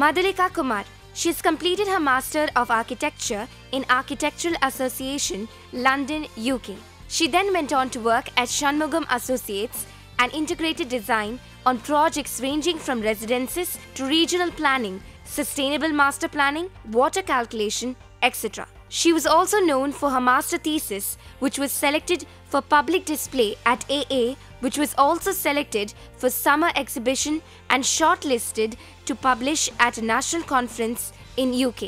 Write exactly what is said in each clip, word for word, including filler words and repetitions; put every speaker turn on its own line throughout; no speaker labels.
Madhulika Kumar. She has completed her Master of Architecture in Architectural Association, London, U K. She then went on to work at Shanmugam Associates and integrated design on projects ranging from residences to regional planning, sustainable master planning, water calculation, et cetera. She was also known for her master thesis, which was selected for public display at A A, which was also selected for summer exhibition and shortlisted to publish at a national conference in U K.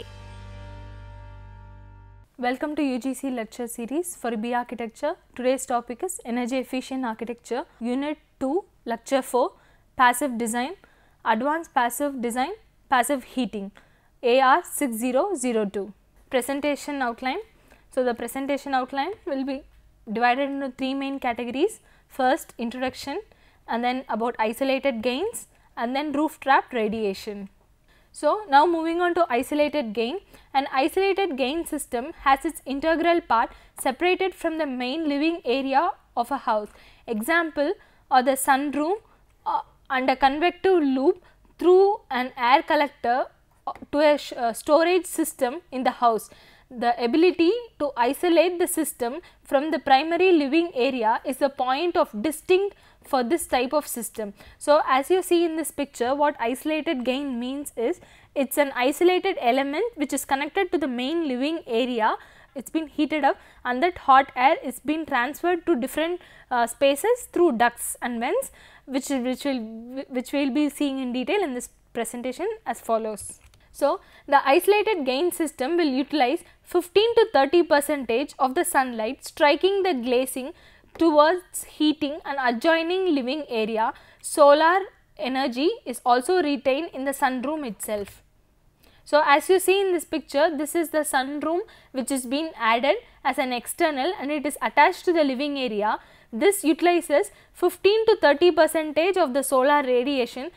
Welcome to U G C lecture series for B Architecture. Today's topic is Energy Efficient Architecture, Unit two, Lecture four, Passive Design, Advanced Passive Design, Passive Heating, A R six zero zero two. Presentation outline. So, the presentation outline will be divided into three main categories. First, introduction, and then about isolated gains, and then roof trapped radiation. So, now moving on to isolated gain. An isolated gain system has its integral part separated from the main living area of a house. Example are the sunroom uh, and a convective loop through an air collector to a uh, storage system in the house. The ability to isolate the system from the primary living area is the point of distinct for this type of system. So, as you see in this picture, what isolated gain means is it is an isolated element which is connected to the main living area. It has been heated up and that hot air is being transferred to different uh, spaces through ducts and vents, which, which will which we will be seeing in detail in this presentation as follows. So, the isolated gain system will utilize fifteen to thirty percentage of the sunlight striking the glazing towards heating an adjoining living area. Solar energy is also retained in the sunroom itself. So, as you see in this picture, this is the sunroom which is being added as an external and it is attached to the living area. This utilizes fifteen to thirty percentage of the solar radiation.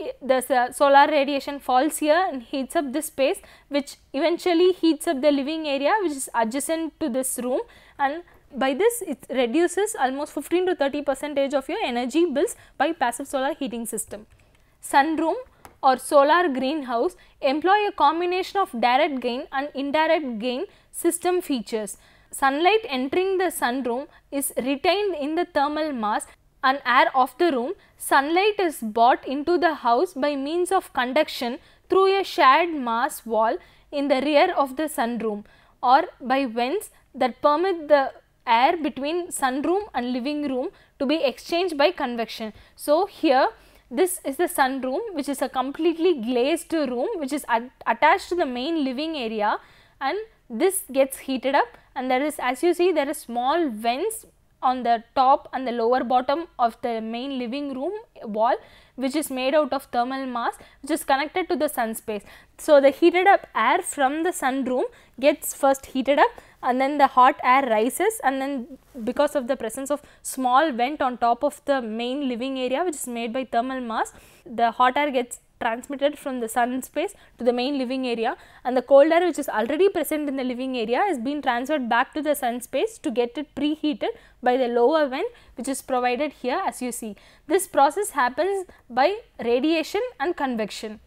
The solar radiation falls here and heats up this space, which eventually heats up the living area which is adjacent to this room, and by this it reduces almost fifteen to thirty percentage of your energy bills by passive solar heating system. Sunroom or solar greenhouse employ a combination of direct gain and indirect gain system features. Sunlight entering the sunroom is retained in the thermal mass and air of the room. Sunlight is brought into the house by means of conduction through a shared mass wall in the rear of the sunroom or by vents that permit the air between sunroom and living room to be exchanged by convection. So, here this is the sunroom, which is a completely glazed room which is attached to the main living area, and this gets heated up, and there is, as you see, there is small vents on the top and the lower bottom of the main living room wall, which is made out of thermal mass which is connected to the sun space. So, the heated up air from the sunroom gets first heated up and then the hot air rises, and then because of the presence of small vent on top of the main living area which is made by thermal mass, the hot air gets transmitted from the sun space to the main living area, and the cold air which is already present in the living area is being transferred back to the sun space to get it preheated by the lower vent which is provided here, as you see. This process happens by radiation and convection.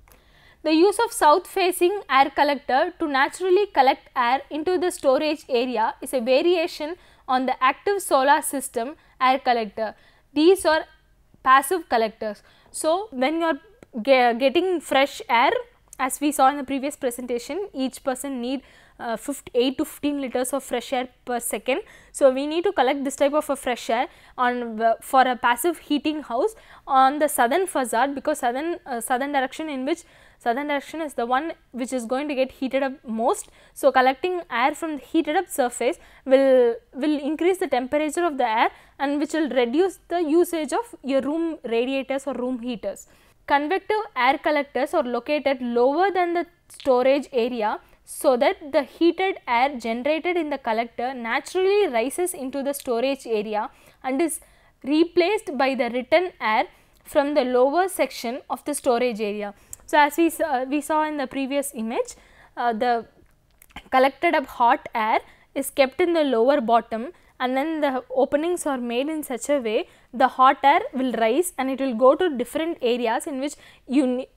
The use of south facing air collector to naturally collect air into the storage area is a variation on the active solar system air collector. These are passive collectors. So, when you are getting fresh air, as we saw in the previous presentation, each person need uh, eight to fifteen liters of fresh air per second. So, we need to collect this type of a fresh air on uh, for a passive heating house on the southern facade, because southern uh, southern direction in which southern direction is the one which is going to get heated up most. So, collecting air from the heated up surface will will increase the temperature of the air and which will reduce the usage of your room radiators or room heaters. Convective air collectors are located lower than the storage area so that the heated air generated in the collector naturally rises into the storage area and is replaced by the return air from the lower section of the storage area. So, as we saw, we saw in the previous image, uh, the collected up hot air is kept in the lower bottom, and then the openings are made in such a way the hot air will rise and it will go to different areas in which you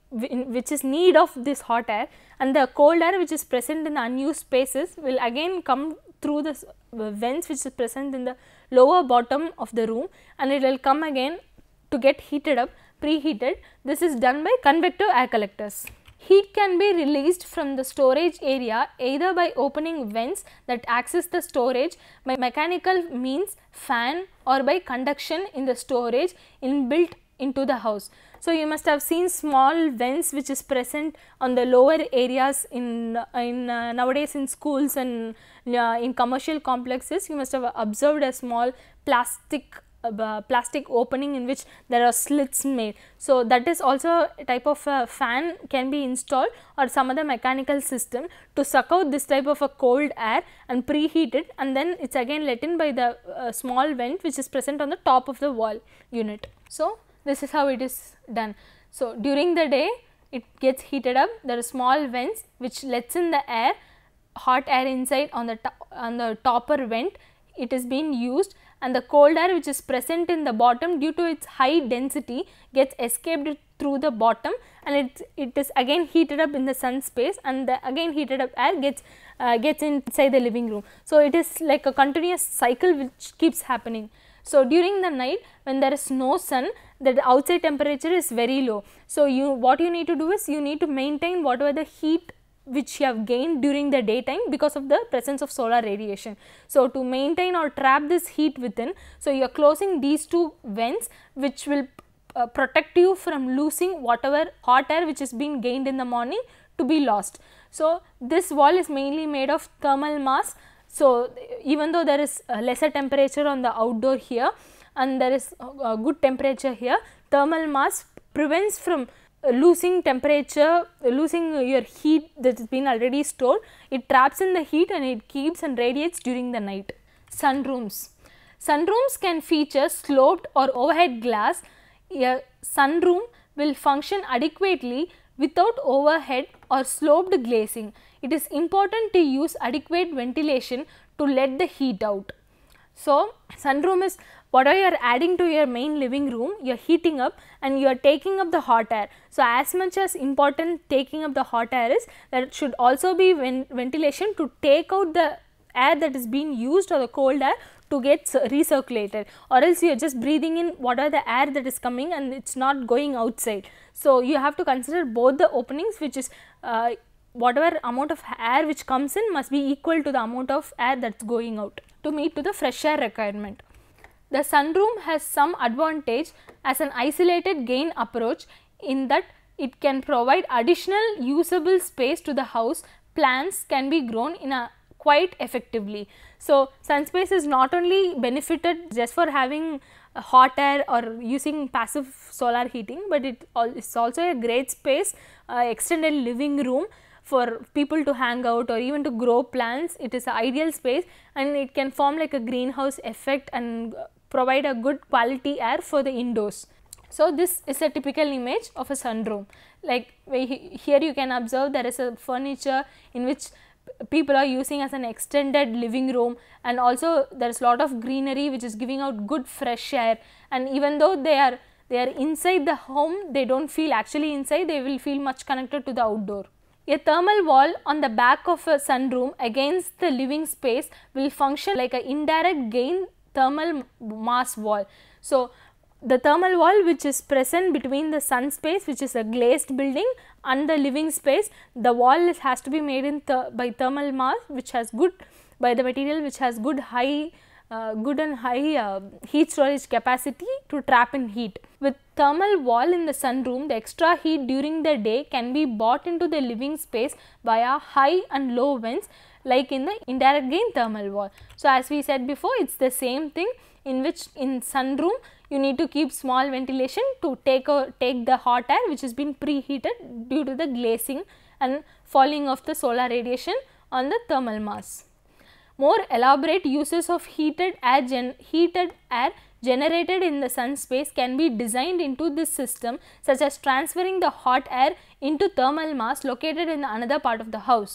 which is need of this hot air, and the cold air which is present in the unused spaces will again come through the vents which is present in the lower bottom of the room, and it will come again to get heated up, preheated. This is done by convective air collectors. Heat can be released from the storage area either by opening vents that access the storage by mechanical means, fan, or by conduction in the storage inbuilt into the house. So, you must have seen small vents which is present on the lower areas in, in uh, nowadays in schools and uh, in commercial complexes. You must have observed a small plastic Uh, plastic opening in which there are slits made. So, that is also a type of a fan can be installed or some other mechanical system to suck out this type of a cold air and preheat it, and then it is again let in by the uh, small vent which is present on the top of the wall unit. So, this is how it is done. So, during the day it gets heated up, there are small vents which lets in the air, hot air inside on the, on the topper vent, it is being used, and the cold air which is present in the bottom due to its high density gets escaped through the bottom, and it, it is again heated up in the sun space, and the again heated up air gets uh, gets inside the living room. So, it is like a continuous cycle which keeps happening. So, during the night when there is no sun, the outside temperature is very low. So, you what you need to do is you need to maintain whatever the heat which you have gained during the daytime because of the presence of solar radiation. So, to maintain or trap this heat within, so you are closing these two vents which will uh, protect you from losing whatever hot air which is being gained in the morning to be lost. So, this wall is mainly made of thermal mass. So, even though there is a lesser temperature on the outdoor here and there is a, a good temperature here, thermal mass prevents from losing temperature, losing your heat that has been already stored. It traps in the heat and it keeps and radiates during the night. Sunrooms. Sunrooms can feature sloped or overhead glass. A sunroom will function adequately without overhead or sloped glazing. It is important to use adequate ventilation to let the heat out. So, sunroom is whatever you are adding to your main living room, you are heating up and you are taking up the hot air. So, as much as important taking up the hot air is, there should also be ventilation to take out the air that is being used or the cold air to get recirculated, or else you are just breathing in whatever the air that is coming and it is not going outside. So, you have to consider both the openings, which is uh, whatever amount of air which comes in must be equal to the amount of air that is going out to meet to the fresh air requirement. The sunroom has some advantage as an isolated gain approach in that it can provide additional usable space to the house. Plants can be grown in a quite effectively. So, sun space is not only benefited just for having hot air or using passive solar heating, but it is also a great space, uh, extended living room for people to hang out or even to grow plants. It is an ideal space and it can form like a greenhouse effect and provide a good quality air for the indoors. So, this is a typical image of a sunroom. Like here you can observe there is a furniture in which people are using as an extended living room, and also there is a lot of greenery which is giving out good fresh air, and even though they are they are inside the home, they do not feel actually inside, they will feel much connected to the outdoor. A thermal wall on the back of a sunroom against the living space will function like an indirect gain thermal mass wall. So, the thermal wall which is present between the sun space, which is a glazed building, and the living space, the wall is, has to be made in th by thermal mass which has good, by the material which has good high uh, good and high uh, heat storage capacity to trap in heat. With thermal wall in the sunroom, the extra heat during the day can be brought into the living space via high and low vents like in the indirect gain thermal wall. So, as we said before, it is the same thing, in which in sunroom you need to keep small ventilation to take a, take the hot air which has been preheated due to the glazing and falling of the solar radiation on the thermal mass. More elaborate uses of heated air, gen heated air generated in the sun space can be designed into this system, such as transferring the hot air into thermal mass located in another part of the house.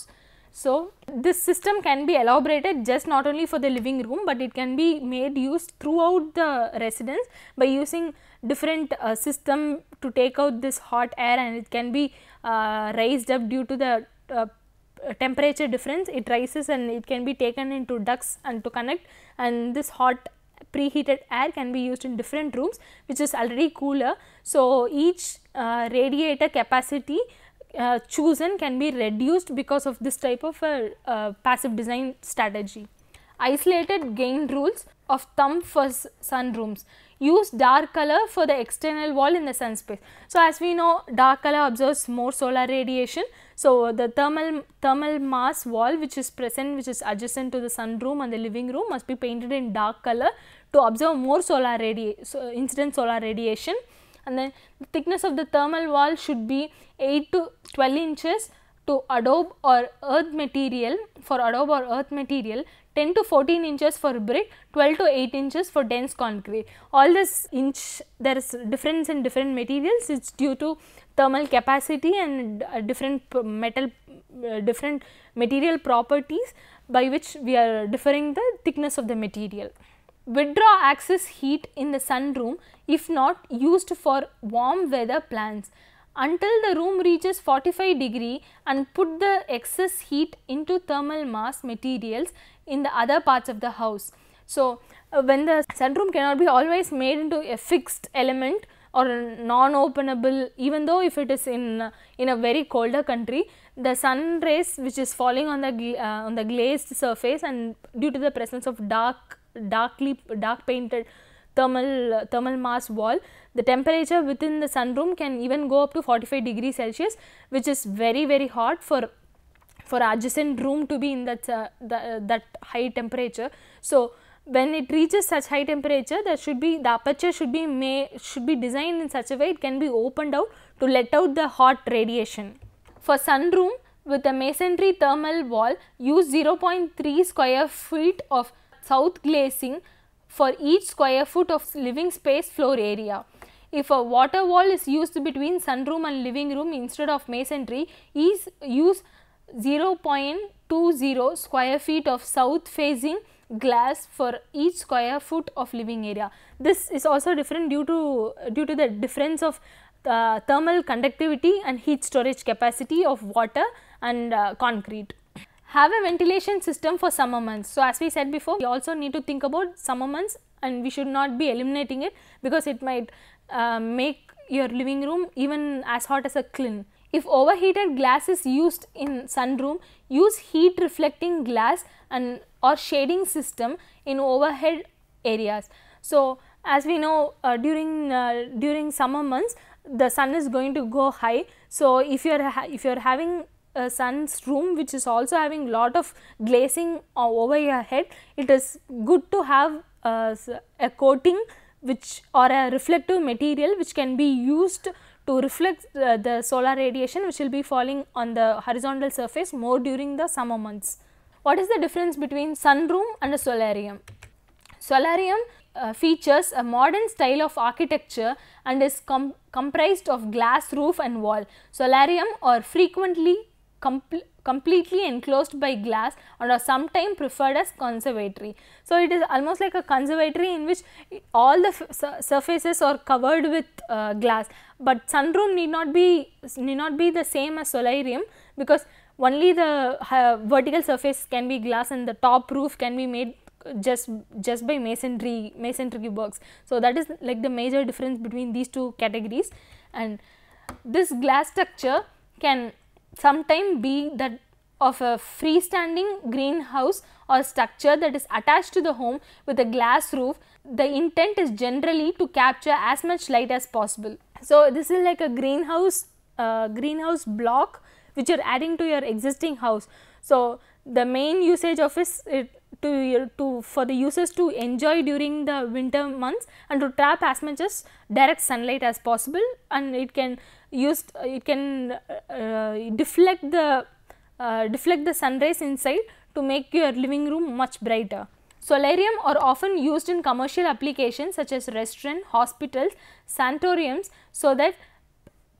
So, this system can be elaborated just not only for the living room, but it can be made use throughout the residence by using different uh, system to take out this hot air, and it can be uh, raised up due to the uh, temperature difference. It rises and it can be taken into ducts and to connect, and this hot preheated air can be used in different rooms which is already cooler. So, each uh, radiator capacity uh, chosen can be reduced because of this type of uh, uh, passive design strategy. Isolated gain rules of thumb for sunrooms. Use dark color for the external wall in the sun space. So, as we know, dark color absorbs more solar radiation. So, the thermal thermal mass wall which is present, which is adjacent to the sunroom and the living room, must be painted in dark color to absorb more solar radiation, so incident solar radiation. And then the thickness of the thermal wall should be eight to twelve inches to adobe or earth material. For adobe or earth material, ten to fourteen inches for brick, twelve to eight inches for dense concrete. All this inch, there is difference in different materials. It is due to thermal capacity and uh, different metal, uh, different material properties by which we are differing the thickness of the material. Withdraw excess heat in the sunroom if not used for warm weather plants until the room reaches forty-five degree, and put the excess heat into thermal mass materials in the other parts of the house. So, uh, when the sunroom cannot be always made into a fixed element or non-openable, even though if it is in uh, in a very colder country, the sun rays which is falling on the uh, on the glazed surface, and due to the presence of dark darkly dark painted thermal uh, thermal mass wall, the temperature within the sunroom can even go up to forty-five degrees Celsius, which is very very hot for for adjacent room to be in that uh, the, uh, that high temperature. So, when it reaches such high temperature, there should be the aperture should be made should be designed in such a way it can be opened out to let out the hot radiation. For sunroom with a masonry thermal wall, use zero point three square feet of south glazing for each square foot of living space floor area. If a water wall is used between sunroom and living room instead of masonry, is use zero point two zero square feet of south facing glass for each square foot of living area. This is also different due to due to the difference of uh, thermal conductivity and heat storage capacity of water and uh, concrete. Have a ventilation system for summer months. So, as we said before, we also need to think about summer months, and we should not be eliminating it because it might uh, make your living room even as hot as a kiln. If overheated glass is used in sunroom, use heat reflecting glass and or shading system in overhead areas. So, as we know, uh, during uh, during summer months the sun is going to go high. So, if you are if you are having a sun's room which is also having lot of glazing uh, over your head, it is good to have uh, a coating which or a reflective material which can be used to reflect uh, the solar radiation which will be falling on the horizontal surface more during the summer months. What is the difference between sunroom and a solarium? Solarium uh, features a modern style of architecture and is com comprised of glass roof and wall. Solarium are frequently compl completely enclosed by glass and are sometimes preferred as conservatory. So, it is almost like a conservatory in which all the f surfaces are covered with uh, glass, but sunroom need not be need not be the same as solarium, because only the uh, vertical surface can be glass and the top roof can be made just just by masonry masonry works. So, that is like the major difference between these two categories, and this glass structure can sometime be that of a freestanding greenhouse or structure that is attached to the home with a glass roof. The intent is generally to capture as much light as possible. So, this is like a greenhouse uh, greenhouse block which you are adding to your existing house. So, the main usage of is it to your, to for the users to enjoy during the winter months and to trap as much as direct sunlight as possible, and it can used it can uh, deflect the uh, deflect the sun rays inside to make your living room much brighter. Solarium are often used in commercial applications such as restaurants, hospitals, sanatoriums, so that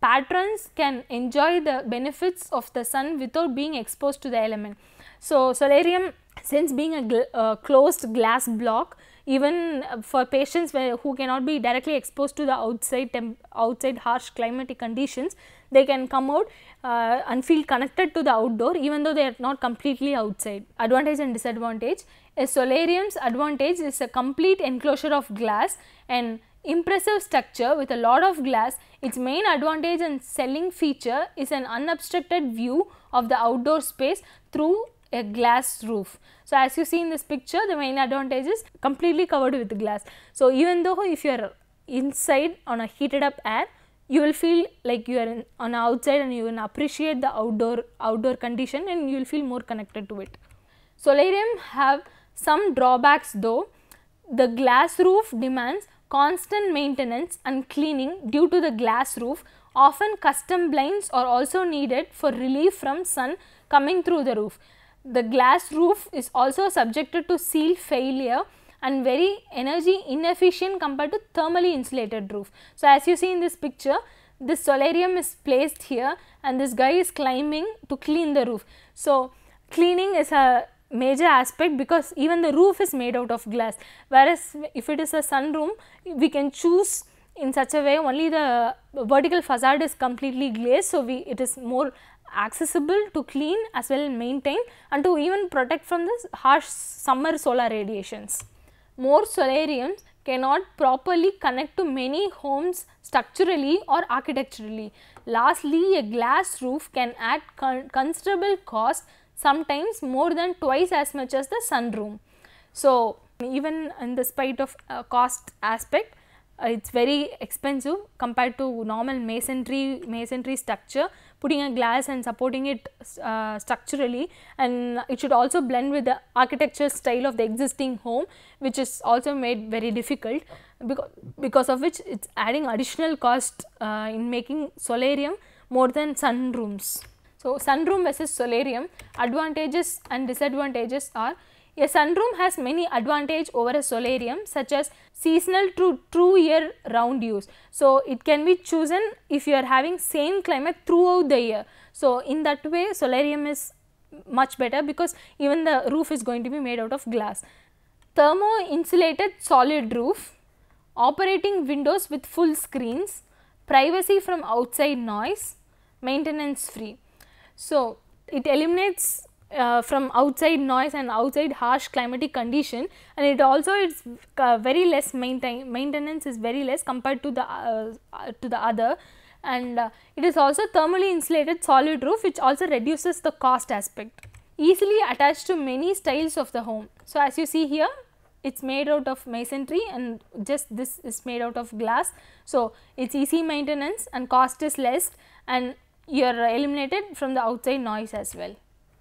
patrons can enjoy the benefits of the sun without being exposed to the element. So, solarium, since being a gl uh, closed glass block, even for patients where, who cannot be directly exposed to the outside temp outside harsh climatic conditions, they can come out uh, and feel connected to the outdoor even though they are not completely outside. Advantage and disadvantage. A solarium's advantage is a complete enclosure of glass and impressive structure with a lot of glass. Its main advantage and selling feature is an unobstructed view of the outdoor space through a glass roof. So, as you see in this picture, the main advantage is completely covered with glass. So, even though if you are inside on a heated up air, you will feel like you are in, on outside, and you will appreciate the outdoor outdoor condition, and you will feel more connected to it. Solarium have some drawbacks though. The glass roof demands constant maintenance and cleaning due to the glass roof. Often custom blinds are also needed for relief from sun coming through the roof. The glass roof is also subjected to seal failure and very energy inefficient compared to thermally insulated roof. So, as you see in this picture, this solarium is placed here and this guy is climbing to clean the roof. So, cleaning is a major aspect because even the roof is made out of glass, whereas if it is a sunroom, we can choose in such a way only the vertical facade is completely glazed. So, we it is more accessible to clean as well as maintain and to even protect from the harsh summer solar radiations. More solariums cannot properly connect to many homes structurally or architecturally. Lastly, a glass roof can add con considerable cost, sometimes more than twice as much as the sunroom. So, even in the spite of uh, cost aspect, uh, it is very expensive compared to normal masonry masonry structure. Putting a glass and supporting it uh, structurally, and it should also blend with the architecture style of the existing home, which is also made very difficult, because, because of which it is adding additional cost uh, in making solarium more than sunrooms. So, sunroom versus solarium, advantages and disadvantages are: a sunroom has many advantage over a solarium, such as seasonal to true year round use. So, it can be chosen if you are having same climate throughout the year. So, in that way solarium is much better because even the roof is going to be made out of glass. Thermo insulated solid roof, operating windows with full screens, privacy from outside noise, maintenance free. So, it eliminates Uh, from outside noise and outside harsh climatic condition, and it also is uh, very less maintain maintenance is very less compared to the uh, uh, to the other, and uh, it is also thermally insulated solid roof, which also reduces the cost aspect. Easily attached to many styles of the home. So, as you see here, it is made out of masonry and just this is made out of glass. So, it is easy maintenance and cost is less, and you are eliminated from the outside noise as well.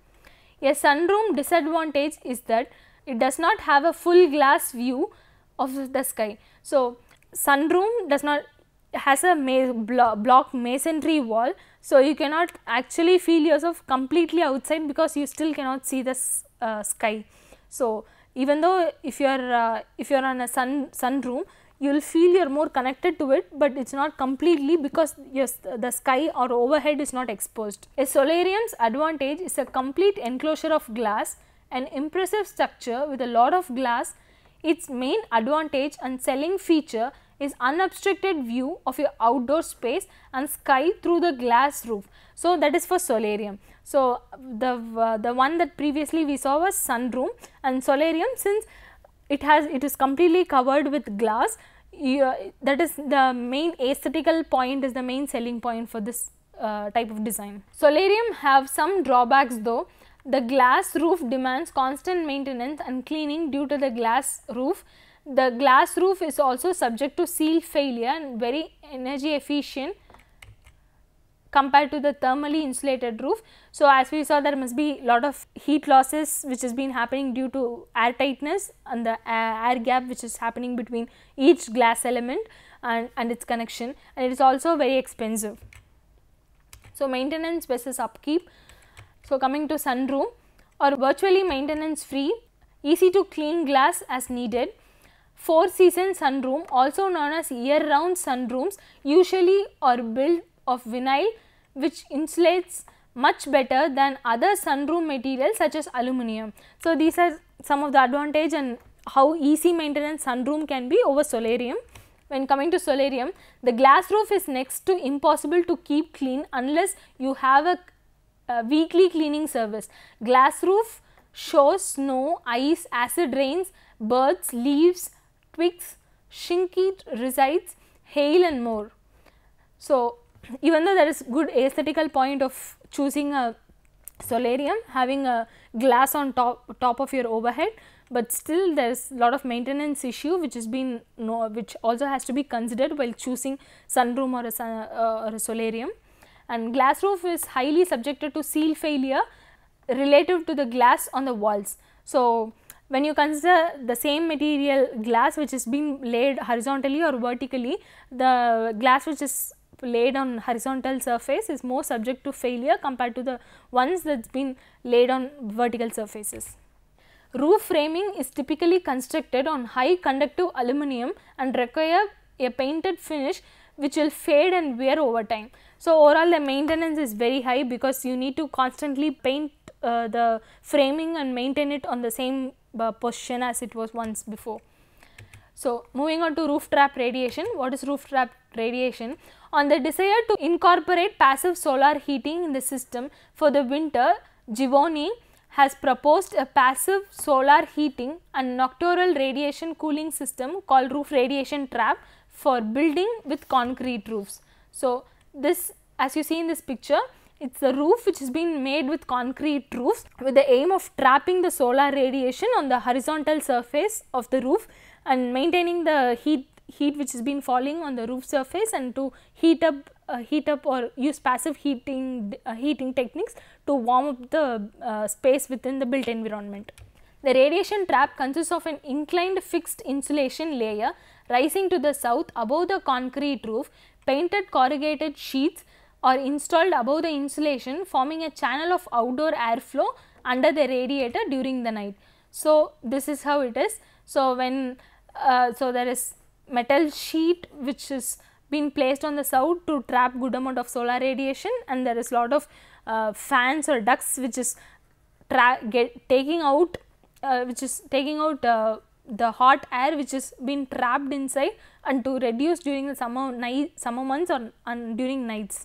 A sunroom disadvantage is that it does not have a full glass view of the sky. So, sunroom does not has a ma blo block masonry wall. So, you cannot actually feel yourself completely outside because you still cannot see the uh, sky. So, even though if you are uh, if you are on a sun sunroom, you will feel you are more connected to it, but it is not completely because yes, the sky or overhead is not exposed. A solarium's advantage is a complete enclosure of glass, an impressive structure with a lot of glass. Its main advantage and selling feature is unobstructed view of your outdoor space and sky through the glass roof. So, that is for solarium. So, the, uh, the one that previously we saw was sunroom, and solarium, since it has it is completely covered with glass, you, uh, that is the main aesthetical point, is the main selling point for this uh, type of design. Solarium have some drawbacks though. The glass roof demands constant maintenance and cleaning due to the glass roof. The glass roof is also subject to seal failure and very energy efficient compared to the thermally insulated roof. So, as we saw, there must be lot of heat losses which has been happening due to air tightness and the air gap which is happening between each glass element and, and its connection, and it is also very expensive. So, maintenance versus upkeep. So, coming to sunroom, or virtually maintenance free, easy to clean glass as needed. Four season sunroom, also known as year round sunrooms, usually are built of vinyl which insulates much better than other sunroom materials such as aluminum. So, these are some of the advantage and how easy maintenance sunroom can be over solarium. When coming to solarium, the glass roof is next to impossible to keep clean unless you have a, a weekly cleaning service. Glass roof shows snow, ice, acid rains, birds, leaves, twigs, shinky resides, hail and more. So, even though there is good aesthetical point of choosing a solarium, having a glass on top, top of your overhead, but still there is lot of maintenance issue which has been no, which also has to be considered while choosing sunroom or a, sun, uh, or a solarium. And glass roof is highly subjected to seal failure relative to the glass on the walls. So, when you consider the same material glass which is being laid horizontally or vertically, the glass which is laid on horizontal surface is more subject to failure compared to the ones that has been laid on vertical surfaces. Roof framing is typically constructed on high conductive aluminum and require a painted finish which will fade and wear over time. So, overall the maintenance is very high because you need to constantly paint uh, the framing and maintain it on the same uh, position as it was once before. So, moving on to roof trap radiation. What is roof trap radiation? On the desire to incorporate passive solar heating in the system for the winter, Givoni has proposed a passive solar heating and nocturnal radiation cooling system called roof radiation trap for building with concrete roofs. So, this, as you see in this picture, it is a roof which has been made with concrete roofs with the aim of trapping the solar radiation on the horizontal surface of the roof and maintaining the heat heat which has been falling on the roof surface and to heat up uh, heat up or use passive heating uh, heating techniques to warm up the uh, space within the built environment. The radiation trap consists of an inclined fixed insulation layer rising to the south above the concrete roof. Painted corrugated sheets are installed above the insulation, forming a channel of outdoor airflow under the radiator during the night. So, this is how it is. So, when uh, so there is metal sheet which is been placed on the south to trap good amount of solar radiation, and there is lot of uh, fans or ducts which is get taking out uh, which is taking out uh, the hot air which is been trapped inside and to reduce during the summer night summer months or and during nights.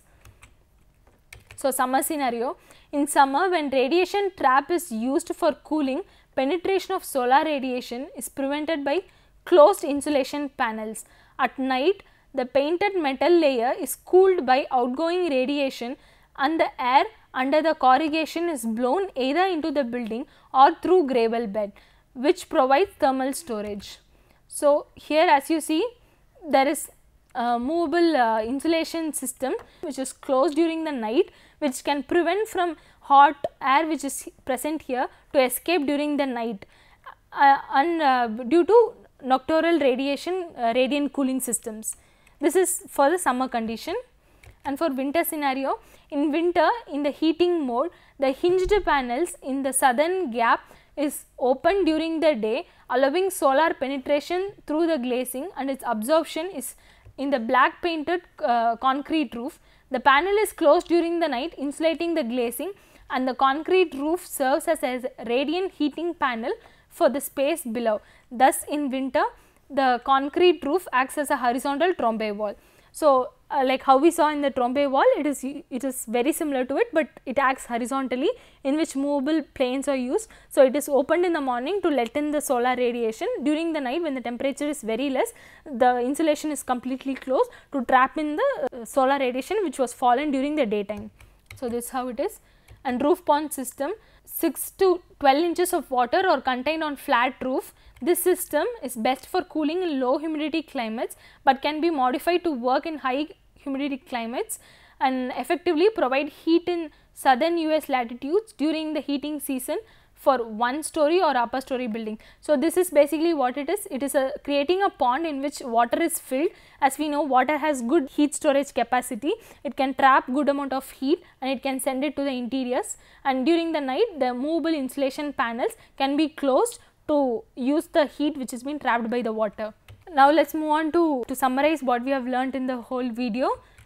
So, summer scenario, in summer when radiation trap is used for cooling, penetration of solar radiation is prevented by closed insulation panels. At night, the painted metal layer is cooled by outgoing radiation and the air under the corrugation is blown either into the building or through gravel bed, which provides thermal storage. So, here as you see, there is a movable uh, insulation system which is closed during the night, which can prevent from hot air which is present here to escape during the night uh, and uh, due to nocturnal radiation uh, radiant cooling systems. This is for the summer condition. And for winter scenario, in winter in the heating mode, the hinged panels in the southern gap is open during the day, allowing solar penetration through the glazing, and its absorption is in the black painted uh, concrete roof. The panel is closed during the night, insulating the glazing, and the concrete roof serves as a radiant heating panel for the space below. Thus, in winter, the concrete roof acts as a horizontal trombe wall. So, uh, like how we saw in the trombe wall, it is it is very similar to it, but it acts horizontally, in which movable planes are used. So, it is opened in the morning to let in the solar radiation. During the night, when the temperature is very less, the insulation is completely closed to trap in the uh, solar radiation which was fallen during the daytime. So, this is how it is. And roof pond system, six to twelve inches of water are contained on flat roof. This system is best for cooling in low humidity climates, but can be modified to work in high humidity climates and effectively provide heat in southern U S latitudes during the heating season for one story or upper story building. So, this is basically what it is. It is a creating a pond in which water is filled. As we know, water has good heat storage capacity. It can trap good amount of heat and it can send it to the interiors, and during the night the movable insulation panels can be closed to use the heat which has been trapped by the water. Now, let us move on to, to summarize what we have learnt in the whole video.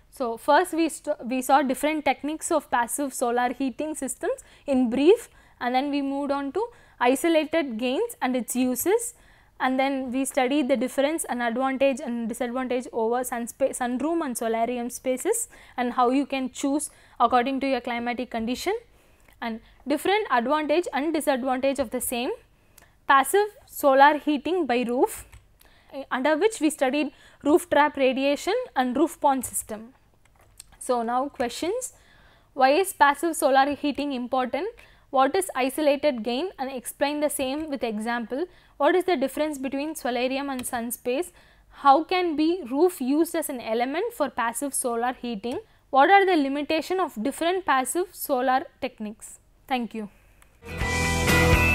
So, first we, we saw different techniques of passive solar heating systems in brief, and then we moved on to isolated gains and its uses, and then we studied the difference and advantage and disadvantage over sun sunroom and solarium spaces, and how you can choose according to your climatic condition, and different advantage and disadvantage of the same. Passive solar heating by roof, under which we studied roof trap radiation and roof pond system. So, now questions: why is passive solar heating important? What is isolated gain, and explain the same with example. What is the difference between solarium and sun space? How can be roof used as an element for passive solar heating? What are the limitations of different passive solar techniques? Thank you.